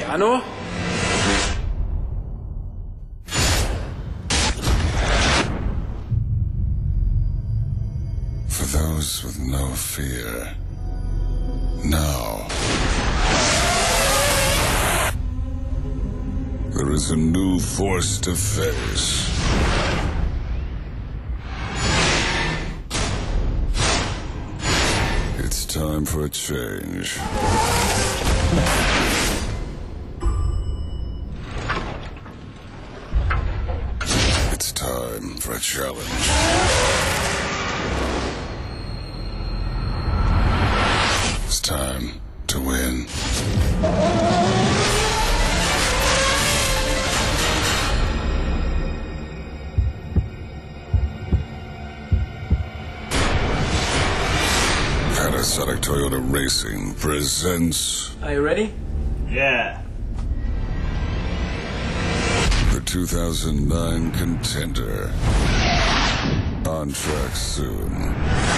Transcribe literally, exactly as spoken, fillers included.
Piano? For those with no fear, now there is a new force to face. It's time for a change. It's time for a challenge. It's time to win. Panasonic Toyota Racing presents... Are you ready? Yeah. The two thousand nine contender. On track soon.